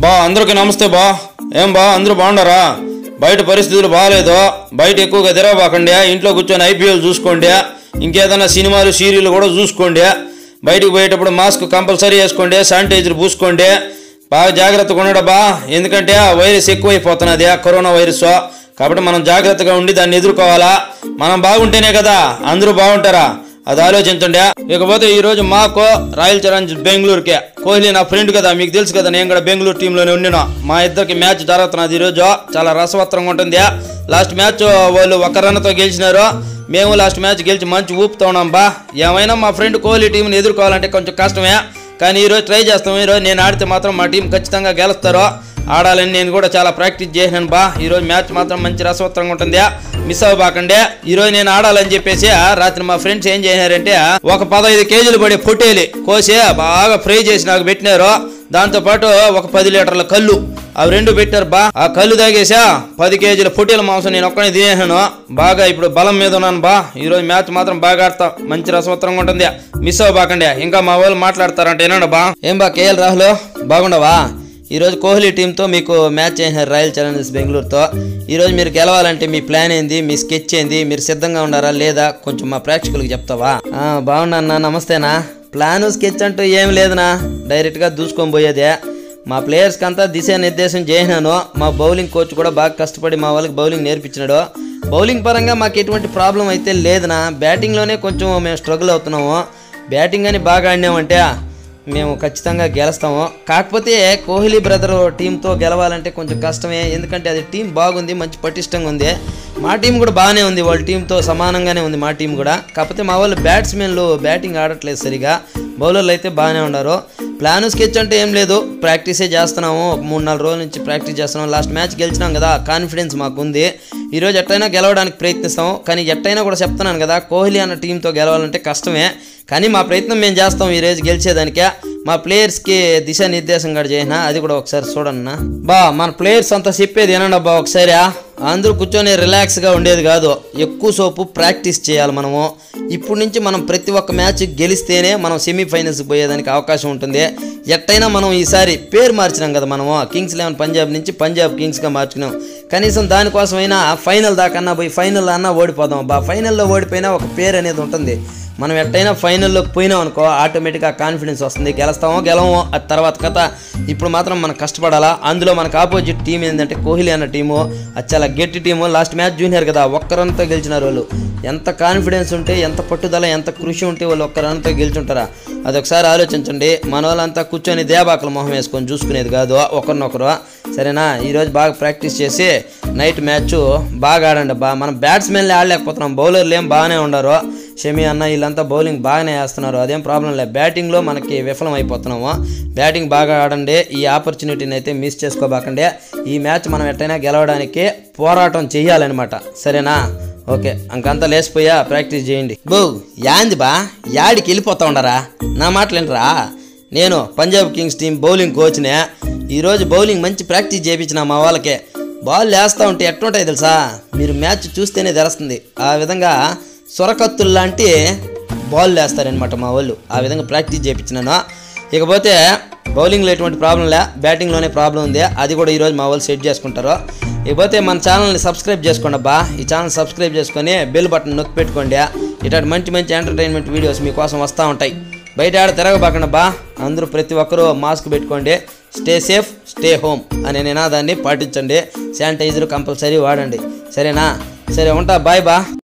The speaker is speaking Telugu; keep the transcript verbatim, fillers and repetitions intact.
బా అందరికి నమస్తే బా. ఏం బా అందరూ బాగున్నారా? బయట పరిస్థితులు బాగాలేదు, బయట ఎక్కువగా తిరగబాకండి, ఇంట్లో కూర్చొని ఐపీఎల్ చూసుకోండి, ఇంకేదైనా సినిమాలు సీరియల్ కూడా చూసుకోండి. బయటకు పోయేటప్పుడు మాస్క్ కంపల్సరీ వేసుకోండి, శానిటైజర్ పూసుకోండి, బాగా జాగ్రత్తగా ఉండడం బా. ఎందుకంటే వైరస్ ఎక్కువైపోతున్నది, కరోనా వైరస్. కాబట్టి మనం జాగ్రత్తగా ఉండి దాన్ని ఎదుర్కోవాలా. మనం బాగుంటేనే కదా అందరూ బాగుంటారా, అది ఆలోచించండి. ఇకపోతే ఈరోజు మాకు రాయల్ ఛాలెంజర్స్ బెంగళూరుకే. కోహ్లీ నా ఫ్రెండ్ కదా, మీకు తెలుసు కదా, నేను కూడా బెంగళూరు టీంలోనే ఉన్నాను. మా ఇద్దరికి మ్యాచ్ జరుగుతున్నది ఈరోజు, చాలా రసవత్రంగా ఉంటుంది. లాస్ట్ మ్యాచ్ వాళ్ళు ఒక రన్తో గెలిచినారు, మేము లాస్ట్ మ్యాచ్ గెలిచి మంచి ఊపుతా ఉన్నాం బా. ఏమైనా మా ఫ్రెండ్ కోహ్లీ టీంని ఎదుర్కోవాలంటే కొంచెం కష్టమే, కానీ ఈరోజు ట్రై చేస్తాం. ఈరోజు నేను ఆడితే మాత్రం మా టీం ఖచ్చితంగా గెలుస్తారు. ఆడాలని నేను కూడా చాలా ప్రాక్టీస్ చేసినాను బా. ఈరోజు మ్యాచ్ మాత్రం మంచి రసవత్రంగా ఉంటుంది, మిస్ అవ్వబాకండి. ఈరోజు నేను ఆడాలని చెప్పేసి రాత్రి మా ఫ్రెండ్స్ ఏం చేసినారంటే ఒక పదహైదు కేజీలు పడే పొట్టేలి కోసి బాగా ఫ్రై చేసి నాకు పెట్టినారు. దాంతోపాటు ఒక పది లీటర్ల కళ్ళు, అవి రెండు పెట్టారు బా. ఆ కళ్ళు తాగేసా పది కేజీల పొట్టేల మాంసం నేను ఒక్కనే తినేసాను. బాగా ఇప్పుడు బలం మీద ఉన్నాను బా. ఈరోజు మ్యాచ్ మాత్రం బాగా ఆడతాం, మంచి రసవత్రంగా ఉంటుంది, మిస్ అవ్వబాకండి. ఇంకా మా వాళ్ళు మాట్లాడతారంటే ఏనండి బా. ఏం బా కేఎల్ రాహుల్ బాగుండవా? ఈరోజు కోహ్లీ టీంతో మీకు మ్యాచ్ చేసినారు రాయల్ ఛాలెంజర్స్ బెంగళూరుతో. ఈరోజు మీరు గెలవాలంటే మీ ప్లాన్ ఏంది, మీ స్కెచ్ ఏంది, మీరు సిద్ధంగా ఉన్నారా లేదా కొంచెం మా ప్రేక్షకులకు చెప్తావా? బాగున్నా, నమస్తేనా. ప్లాను స్కెచ్ అంటూ ఏం లేదునా, డైరెక్ట్గా దూసుకొని పోయేదే. మా ప్లేయర్స్కి అంతా దిశానిర్దేశం చేసినాను. మా బౌలింగ్ కోచ్ కూడా బాగా కష్టపడి మా వాళ్ళకి బౌలింగ్ నేర్పించినాడు. బౌలింగ్ పరంగా మాకు ఎటువంటి ప్రాబ్లం అయితే లేదునా, బ్యాటింగ్లోనే కొంచెం మేము స్ట్రగుల్ అవుతున్నాము. బ్యాటింగ్ అని బాగా ఆడినామంటే మేము ఖచ్చితంగా గెలుస్తాము. కాకపోతే కోహ్లీ బ్రదర్ టీంతో గెలవాలంటే కొంచెం కష్టమే, ఎందుకంటే అది టీం బాగుంది, మంచి పటిష్టంగా ఉంది. మా టీం కూడా బాగానే ఉంది, వాళ్ళ టీంతో సమానంగానే ఉంది మా టీం కూడా. కాకపోతే మా వాళ్ళు బ్యాట్స్మెన్లు బ్యాటింగ్ ఆడట్లేదు సరిగా, బౌలర్లు అయితే బాగానే ఉన్నారు. ప్లాన్ స్కెచ్ అంటే ఏం లేదు, ప్రాక్టీసే చేస్తున్నాము. ఒక మూడు నాలుగు రోజుల నుంచి ప్రాక్టీస్ చేస్తున్నాము. లాస్ట్ మ్యాచ్ గెలిచినాం కదా, కాన్ఫిడెన్స్ మాకు ఉంది. ఈరోజు ఎట్టయినా గెలవడానికి ప్రయత్నిస్తాము, కానీ ఎట్టయినా కూడా చెప్తున్నాను కదా, కోహ్లీ అన్న టీంతో గెలవాలంటే కష్టమే, కానీ మా ప్రయత్నం మేము చేస్తాం ఈ రోజు గెలిచేదానికే. మా ప్లేయర్స్కి దిశానిర్దేశం కూడా చేసిన, అది కూడా ఒకసారి చూడన్నా బా. మన ప్లేయర్స్ అంతా చెప్పేది ఏనండి అబ్బా ఒకసారి. అందరూ కూర్చొని రిలాక్స్గా ఉండేది కాదు, ఎక్కువ సోపు ప్రాక్టీస్ చేయాలి మనము. ఇప్పుడు నుంచి మనం ప్రతి ఒక్క మ్యాచ్ గెలిస్తేనే మనం సెమీఫైనల్స్కి పోయేదానికి అవకాశం ఉంటుంది. ఎట్టయినా మనం ఈసారి పేరు మార్చినాం కదా, మనము కింగ్స్ లెవెన్ పంజాబ్ నుంచి పంజాబ్ కింగ్స్గా మార్చుకున్నాం. కనీసం దానికోసమైనా ఫైనల్ దాకా అన్నా పోయి ఫైనల్ అన్నా ఓడిపోదాం బా. ఫైనల్లో ఓడిపోయినా ఒక పేరు అనేది ఉంటుంది. మనం ఎట్టయినా ఫైనల్లోకి పోయినాం అనుకో, ఆటోమేటిక్గా కాన్ఫిడెన్స్ వస్తుంది, గెలుస్తామో గెలవమో అది తర్వాత కథ. ఇప్పుడు మాత్రం మనం కష్టపడాలా. అందులో మనకు ఆపోజిట్ టీం ఏంటంటే కోహ్లీ అన్న టీము, అది చాలా గట్టి టీము. లాస్ట్ మ్యాచ్ జూనియర్ కదా, ఒక్క రన్తో గెలిచినారు వాళ్ళు. ఎంత కాన్ఫిడెన్స్ ఉంటే, ఎంత పట్టుదల, ఎంత కృషి ఉంటే వాళ్ళు ఒక్క రన్తో గెలుచుంటారా, అది ఒకసారి ఆలోచించండి. మన వాళ్ళంతా కూర్చొని దేబాకల మొహం వేసుకొని చూసుకునేది కాదు ఒకరినొకరు, సరేనా? ఈరోజు బాగా ప్రాక్టీస్ చేసి నైట్ మ్యాచ్ బాగా ఆడండి బా. మనం బ్యాట్స్మెన్లే ఆడలేకపోతున్నాం, బౌలర్లు ఏం బాగానే ఉండరు. షమి అన్న వీళ్ళంతా బౌలింగ్ బాగానే వేస్తున్నారు, అదేం ప్రాబ్లం లేదు. బ్యాటింగ్లో మనకి విఫలం అయిపోతున్నాము. బ్యాటింగ్ బాగా ఆడండి, ఈ ఆపర్చునిటీని అయితే మిస్ చేసుకోబాకండి. ఈ మ్యాచ్ మనం ఎట్టయినా గెలవడానికి పోరాటం చెయ్యాలన్నమాట, సరేనా? ఓకే, ఇంకంతా లేచిపోయా ప్రాక్టీస్ చేయండి. బో యాంది బా, యాడికి వెళ్ళిపోతా ఉండరా, నా మాటలేంటరా. నేను పంజాబ్ కింగ్స్ టీం బౌలింగ్ కోచ్నే. ఈరోజు బౌలింగ్ మంచి ప్రాక్టీస్ చేయించిన మా వాళ్ళకే. బాల్ వేస్తూ ఉంటే ఎట్లుంటాయి తెలుసా, మీరు మ్యాచ్ చూస్తేనే తెలుస్తుంది. ఆ విధంగా సొరకత్తులు లాంటి బాల్ వేస్తారనమాట మా వాళ్ళు, ఆ విధంగా ప్రాక్టీస్ చేయించినాను. ఇకపోతే బౌలింగ్లో ఎటువంటి ప్రాబ్లం లే, బ్యాటింగ్లోనే ప్రాబ్లం ఉంది, అది కూడా ఈరోజు మా వాళ్ళు సెట్ చేసుకుంటారు. ఇకపోతే మన ఛానల్ని సబ్స్క్రైబ్ చేసుకోండి అబ్బా. ఈ ఛానల్ సబ్స్క్రైబ్ చేసుకొని బెల్ బటన్ నొక్కి పెట్టుకోండి. ఇట్లాంటి మంచి మంచి ఎంటర్టైన్మెంట్ వీడియోస్ మీకోసం వస్తూ ఉంటాయి. బయట ఆడ తిరగబాకండి బా. అందరూ ప్రతి ఒక్కరూ మాస్క్ పెట్టుకోండి. స్టే సేఫ్, స్టే హోమ్ అనే నినాదాన్ని పాటించండి. శానిటైజర్ కంపల్సరీ వాడండి, సరేనా? సరే ఉంటా, బాయ్ బా.